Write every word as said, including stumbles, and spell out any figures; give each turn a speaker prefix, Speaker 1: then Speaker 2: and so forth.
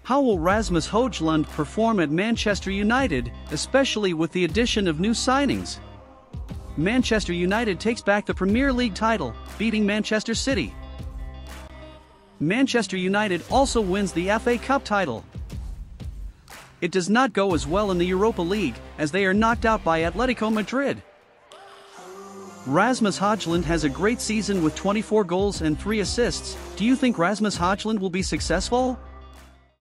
Speaker 1: How will Rasmus Højlund perform at Manchester United, especially with the addition of new signings? Manchester United takes back the Premier League title, beating Manchester City. Manchester United also wins the F A Cup title. It does not go as well in the Europa League, as they are knocked out by Atletico Madrid. Rasmus Højlund has a great season with twenty-four goals and three assists. Do you think Rasmus Højlund will be successful?